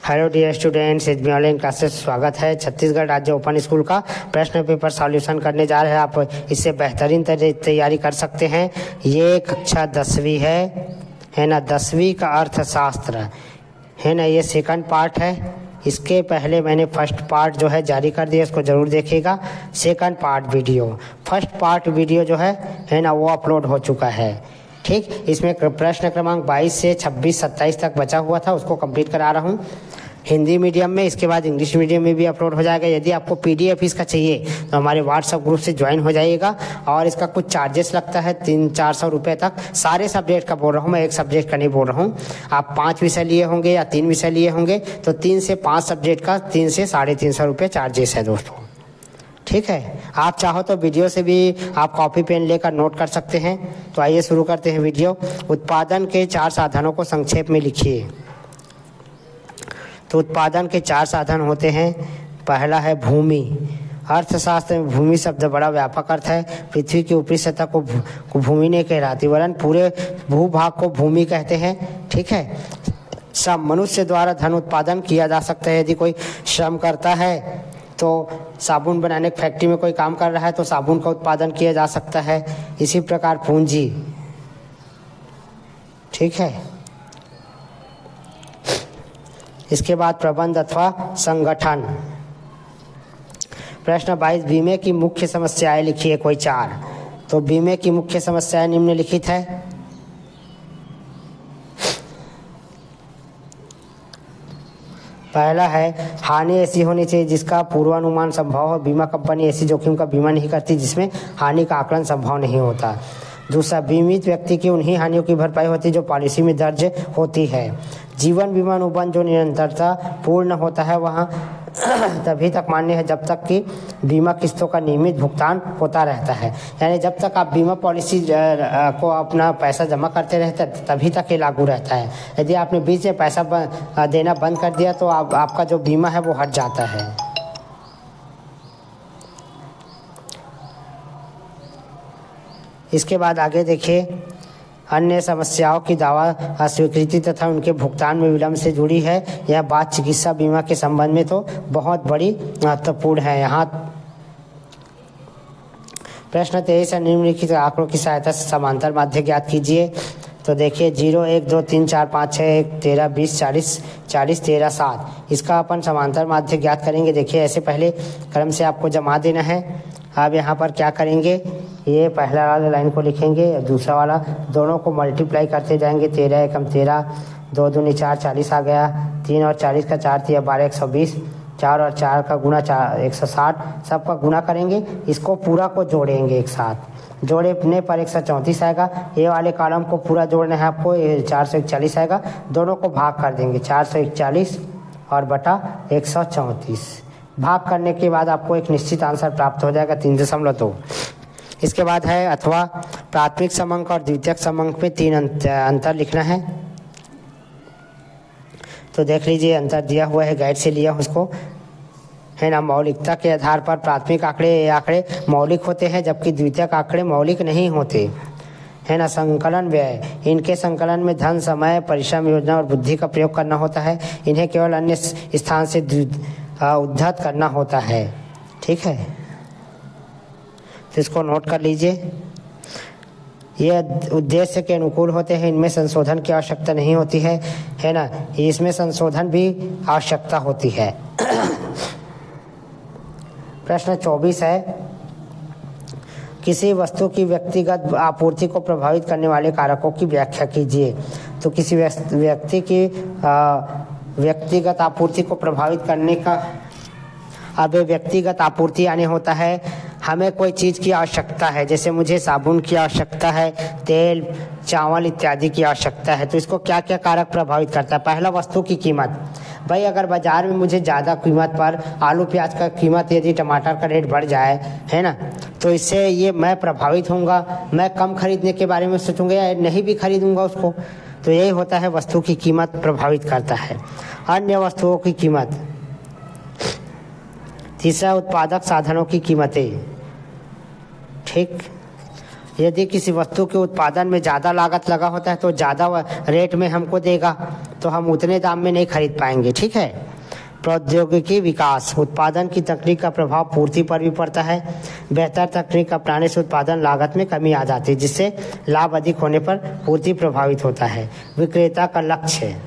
Hello dear students, H B online classes स्वागत है। छत्तीसगढ़ राज्य ओपन स्कूल का प्रश्न पेपर सॉल्यूशन करने जा रहे हैं। आप इससे बेहतरीन तैयारी कर सकते हैं। ये कक्षा 10वीं है ना। 10वीं का अर्थशास्त्र है ना, ये सेकंड पार्ट है। इसके पहले मैंने फर्स्ट पार्ट जो है जारी कर दिया, इसको ज़रूर देखिएगा। Second part video, first part video जो है ना, वो अपलोड हो चुका है। ठीक, इसमें प्रश्न क्रमांक 22 से 26, 27 तक बचा हुआ था, उसको कंप्लीट करा रहा हूँ हिंदी मीडियम में। इसके बाद इंग्लिश मीडियम में भी अपलोड हो जाएगा। यदि आपको पीडीएफ इसका चाहिए तो हमारे व्हाट्सएप ग्रुप से ज्वाइन हो जाइएगा। और इसका कुछ चार्जेस लगता है 300-400 रुपये तक। सारे सब्जेक्ट का बोल रहा हूँ मैं, एक सब्जेक्ट का नहीं बोल रहा हूँ। आप 5 विषय लिए होंगे या 3 विषय लिए होंगे तो 3 से 5 सब्जेक्ट का 300 से 350 रुपये चार्जेस है दोस्तों। ठीक है, आप चाहो तो वीडियो से भी आप कॉपी पेन लेकर नोट कर सकते हैं। तो आइए शुरू करते हैं वीडियो। उत्पादन के 4 साधनों को संक्षेप में लिखिए। तो उत्पादन के 4 साधन होते हैं। पहला है भूमि। अर्थशास्त्र में भूमि शब्द बड़ा व्यापक अर्थ है। पृथ्वी की ऊपरी सतह को भूमि नहीं कहलाती, वरन पूरे भूभाग को भूमि कहते हैं। ठीक है, सब मनुष्य द्वारा धन उत्पादन किया जा सकता है। यदि कोई श्रम करता है तो साबुन बनाने की फैक्ट्री में कोई काम कर रहा है तो साबुन का उत्पादन किया जा सकता है। इसी प्रकार पूंजी। ठीक है, इसके बाद प्रबंध अथवा संगठन। प्रश्न 22, बीमे की मुख्य समस्याएं लिखिए कोई 4। तो बीमे की मुख्य समस्याएं निम्नलिखित है। पहला है हानि ऐसी होनी चाहिए जिसका पूर्वानुमान संभव हो। बीमा कंपनी ऐसी जोखिम का बीमा नहीं करती जिसमें हानि का आकलन संभव नहीं होता। दूसरा, बीमित व्यक्ति की उन्हीं हानियों की भरपाई होती है जो पॉलिसी में दर्ज होती है। जीवन बीमा अनुबंध जो निरंतरता पूर्ण होता है वहाँ तभी तक मान्य है जब तक कि बीमा किस्तों का नियमित भुगतान होता रहता है। यानी जब तक आप बीमा पॉलिसी को अपना पैसा जमा करते रहते हैं तभी तक ये लागू रहता है। यदि आपने बीच में पैसा देना बंद कर दिया तो आपका जो बीमा है वो हट जाता है। इसके बाद आगे देखिए, अन्य समस्याओं की दावा अस्वीकृति तथा उनके भुगतान में विलंब से जुड़ी है। यह बात चिकित्सा बीमा के संबंध में तो बहुत बड़ी महत्वपूर्ण है। यहाँ प्रश्न 23 निम्नलिखित आंकड़ों की सहायता से समांतर माध्य ज्ञात कीजिए। तो देखिए 0, 1, 2, 3, 4, 5, 6, 1, 13, 20, 40, 40, 13, 7। इसका अपन समांतर माध्य ज्ञात करेंगे। देखिए ऐसे पहले क्रम से आपको जमा देना है। अब यहाँ पर क्या करेंगे, ये पहला वाला लाइन को लिखेंगे, दूसरा वाला, दोनों को मल्टीप्लाई करते जाएंगे। 13 एकम 13, 2 दूनी 4, 40 आ गया। 3 और 40 का 4 3 12, 120। 4 और 4 का गुना 4, 160। सबका गुना करेंगे, इसको पूरा को जोड़ेंगे एक साथ। जोड़ने पर 134 आएगा। ये वाले कॉलम को पूरा जोड़ना है आपको, ये 441 आएगा। दोनों को भाग कर देंगे, 441 और बटा 134। भाग करने के बाद आपको एक निश्चित आंसर प्राप्त हो जाएगा 3.2। इसके बाद है अथवा प्राथमिक समंक और द्वितीयक समंक में 3 अंतर लिखना है। तो देख लीजिए, अंतर दिया हुआ है, गाइड से लिया उसको, है ना। मौलिकता के आधार पर प्राथमिक आंकड़े मौलिक होते हैं जबकि द्वितीयक आंकड़े मौलिक नहीं होते, है ना। संकलन व्यय, इनके संकलन में धन, समय, परिश्रम, योजना और बुद्धि का प्रयोग करना होता है। इन्हें केवल अन्य स्थान से उद्धृत करना होता है। ठीक है, तो इसको नोट कर लीजिए। ये उद्देश्य के अनुकूल होते हैं, इनमें संशोधन की आवश्यकता नहीं होती है ना। इसमें संशोधन भी आवश्यकता होती है। प्रश्न 24 है, किसी वस्तु की व्यक्तिगत आपूर्ति को प्रभावित करने वाले कारकों की व्याख्या कीजिए। तो किसी व्यक्ति की व्यक्तिगत आपूर्ति को प्रभावित करने का, अब व्यक्तिगत आपूर्ति यानी होता है हमें कोई चीज़ की आवश्यकता है, जैसे मुझे साबुन की आवश्यकता है, तेल, चावल इत्यादि की आवश्यकता है। तो इसको क्या क्या कारक प्रभावित करता है। पहला, वस्तु की कीमत। भाई अगर बाजार में मुझे ज़्यादा कीमत पर आलू प्याज का कीमत, यदि टमाटर का रेट बढ़ जाए, है ना, तो इससे ये मैं प्रभावित होऊंगा। मैं कम खरीदने के बारे में सोचूंगा या नहीं भी खरीदूंगा उसको। तो यही होता है, वस्तु की कीमत प्रभावित करता है। अन्य वस्तुओं की कीमत। तीसरा, उत्पादक साधनों की कीमतें। ठीक, यदि किसी वस्तु के उत्पादन में ज़्यादा लागत लगा होता है तो ज़्यादा रेट में हमको देगा, तो हम उतने दाम में नहीं खरीद पाएंगे। ठीक है। प्रौद्योगिकी विकास, उत्पादन की तकनीक का प्रभाव पूर्ति पर भी पड़ता है। बेहतर तकनीक अपनाने से उत्पादन लागत में कमी आ जाती है, जिससे लाभ अधिक होने पर पूर्ति प्रभावित होता है। विक्रेता का लक्ष्य,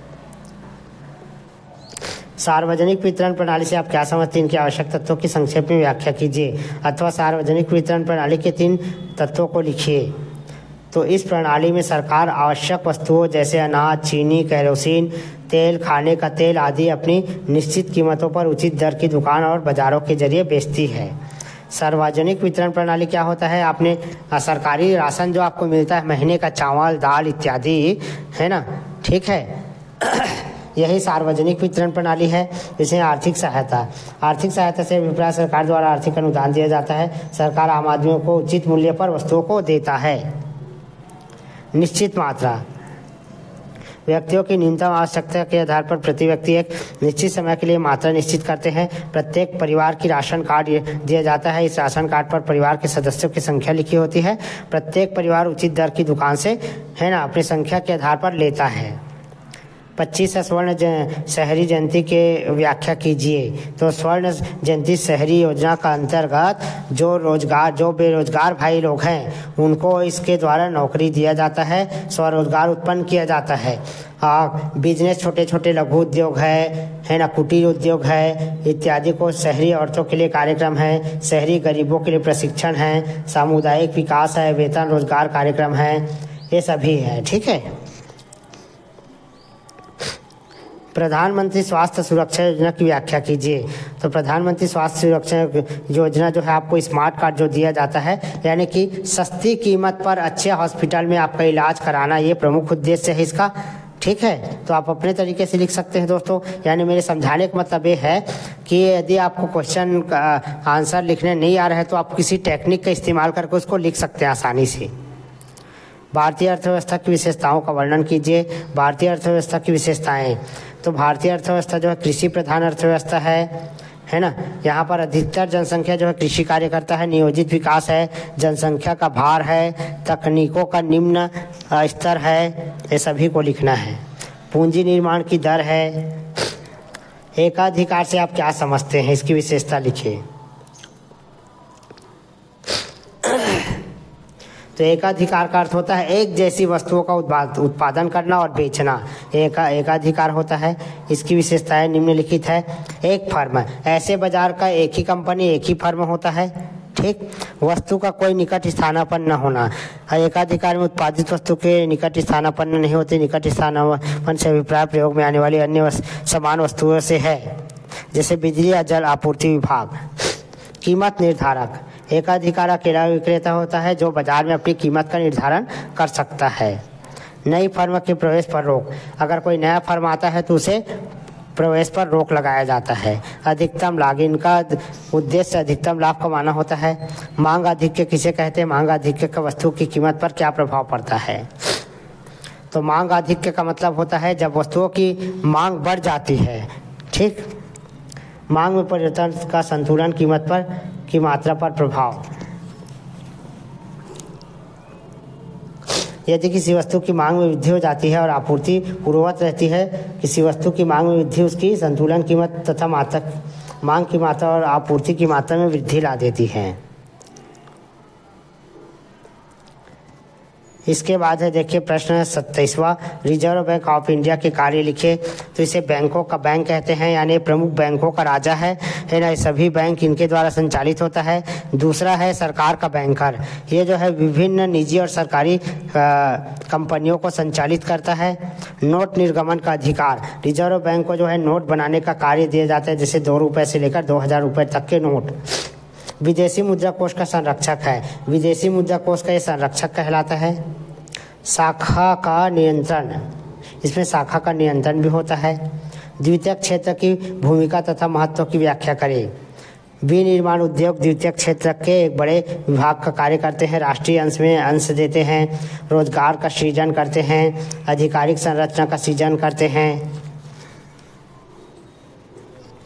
सार्वजनिक वितरण प्रणाली से आप क्या समझते हैं? इनके आवश्यक तत्वों की संक्षेप में व्याख्या कीजिए, अथवा सार्वजनिक वितरण प्रणाली के 3 तत्वों को लिखिए। तो इस प्रणाली में सरकार आवश्यक वस्तुओं जैसे अनाज, चीनी, केरोसिन तेल, खाने का तेल आदि अपनी निश्चित कीमतों पर उचित दर की दुकान और बाजारों के जरिए बेचती है। सार्वजनिक वितरण प्रणाली क्या होता है? आपने सरकारी राशन जो आपको मिलता है महीने का, चावल, दाल इत्यादि, है ना, ठीक है, यही सार्वजनिक वितरण प्रणाली है। इसे आर्थिक सहायता से अभिप्राय सरकार द्वारा आर्थिक अनुदान दिया जाता है। सरकार आम आदमियों को उचित मूल्य पर वस्तुओं को देता है। निश्चित मात्रा, व्यक्तियों की न्यूनतम आवश्यकता के आधार पर प्रति व्यक्ति एक निश्चित समय के लिए मात्रा निश्चित करते हैं। प्रत्येक परिवार की राशन कार्ड दिया जाता है। इस राशन कार्ड पर परिवार के सदस्यों की संख्या लिखी होती है। प्रत्येक परिवार उचित दर की दुकान से, है ना, अपनी संख्या के आधार पर लेता है। 25 स्वर्ण शहरी जयंती के व्याख्या कीजिए। तो स्वर्ण जयंती शहरी योजना का अंतर्गत जो बेरोजगार भाई लोग हैं उनको इसके द्वारा नौकरी दिया जाता है, स्वरोजगार उत्पन्न किया जाता है। बिजनेस, छोटे छोटे लघु उद्योग है ना, कुटीर उद्योग है इत्यादि को, शहरी औरतों के लिए कार्यक्रम है, शहरी गरीबों के लिए प्रशिक्षण है, सामुदायिक विकास है, वेतन रोजगार कार्यक्रम है, ये सभी है। ठीक है। प्रधानमंत्री स्वास्थ्य सुरक्षा योजना की व्याख्या कीजिए। तो प्रधानमंत्री स्वास्थ्य सुरक्षा योजना जो है आपको स्मार्ट कार्ड जो दिया जाता है, यानी कि सस्ती कीमत पर अच्छे हॉस्पिटल में आपका इलाज कराना, ये प्रमुख उद्देश्य है इसका। ठीक है। तो आप अपने तरीके से लिख सकते हैं दोस्तों। यानी मेरे समझाने का मतलब ये है कि यदि आपको क्वेश्चन का आंसर लिखने नहीं आ रहा है तो आप किसी टेक्निक का इस्तेमाल करके उसको लिख सकते हैं आसानी से। भारतीय अर्थव्यवस्था की विशेषताओं का वर्णन कीजिए। भारतीय अर्थव्यवस्था की विशेषताएं, तो भारतीय अर्थव्यवस्था जो है कृषि प्रधान अर्थव्यवस्था है ना। यहाँ पर अधिकतर जनसंख्या जो है कृषि कार्य करता है। नियोजित विकास है, जनसंख्या का भार है, तकनीकों का निम्न स्तर है, ये सभी को लिखना है। पूंजी निर्माण की दर है। एकाधिकार से आप क्या समझते हैं? इसकी विशेषता लिखिए। तो एकाधिकार का अर्थ होता है एक जैसी वस्तुओं का उत्पादन करना और बेचना, एकाधिकार होता है। इसकी विशेषताएं निम्नलिखित है। एक फर्म, ऐसे बाजार का एक ही कंपनी, एक ही फर्म होता है। ठीक। वस्तु का कोई निकट स्थानापन्न न होना। एकाधिकार में उत्पादित वस्तु के निकट स्थानापन्न नहीं होते। निकट स्थानापन्न से अभिप्राय प्रयोग में आने वाली अन्य समान वस्तुओं से है, जैसे बिजली या जल आपूर्ति विभाग। कीमत निर्धारक, एकाधिकार अकेला विक्रेता होता है जो बाजार में अपनी कीमत का निर्धारण कर सकता है। नई फर्म के प्रवेश पर रोक, अगर कोई नया फर्म आता है तो उसे प्रवेश पर रोक लगाया जाता है। अधिकतम लाभ, इनका उद्देश्य अधिकतम लाभ कमाना होता है। मांग आधिक्य किसे कहते हैं? मांग आधिक्य का वस्तु की कीमत पर क्या प्रभाव पड़ता है? तो मांग आधिक्य का मतलब होता है जब वस्तुओं की मांग बढ़ जाती है। ठीक। मांग में परिवर्तन का संतुलन कीमत पर की मात्रा पर प्रभाव। यदि किसी वस्तु की मांग में वृद्धि हो जाती है और आपूर्ति पूर्ववत रहती है, किसी वस्तु की मांग में वृद्धि उसकी संतुलन कीमत तथा मांग की मात्रा और आपूर्ति की मात्रा में वृद्धि ला देती है। इसके बाद है देखिए प्रश्न 27वां, रिजर्व बैंक ऑफ इंडिया के कार्य लिखे। तो इसे बैंकों का बैंक कहते हैं, यानी प्रमुख बैंकों का राजा है ना। सभी बैंक इनके द्वारा संचालित होता है। दूसरा है सरकार का बैंकर, ये जो है विभिन्न निजी और सरकारी कंपनियों को संचालित करता है। नोट निर्गमन का अधिकार, रिजर्व बैंक को जो है नोट बनाने का कार्य दिया जाता है, जैसे 2 रुपये से लेकर 2000 रुपये तक के नोट। विदेशी मुद्रा कोष का संरक्षक है, विदेशी मुद्रा कोष का ये संरक्षक कहलाता है। शाखा का नियंत्रण, इसमें शाखा का नियंत्रण भी होता है। द्वितीयक क्षेत्र की भूमिका तथा महत्व की व्याख्या करें। विनिर्माण उद्योग द्वितीयक क्षेत्र के एक बड़े विभाग का कार्य करते हैं। राष्ट्रीय अंश में अंश देते हैं, रोजगार का सृजन करते हैं, आधिकारिक संरचना का सृजन करते हैं।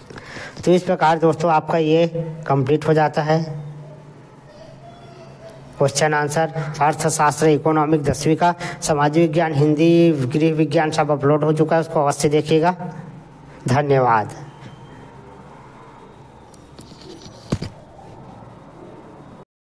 तो इस प्रकार दोस्तों आपका ये कंप्लीट हो जाता है। क्वेश्चन आंसर अर्थशास्त्र इकोनॉमिक 10वीं का, सामाजिक विज्ञान हिंदी गृह विज्ञान सब अपलोड हो चुका है, उसको अवश्य देखिएगा। धन्यवाद।